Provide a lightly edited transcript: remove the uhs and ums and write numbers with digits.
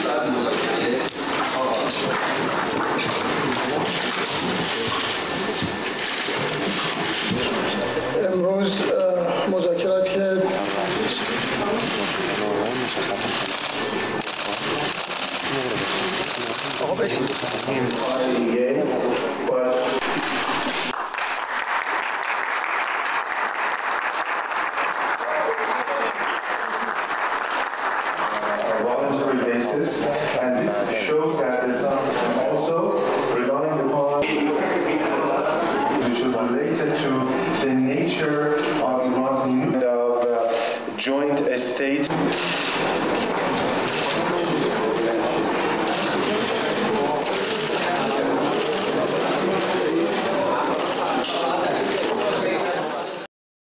امروز مذاکرات که voluntary basis, and this shows that there's also relying upon which is related to the nature of Iran's joint state.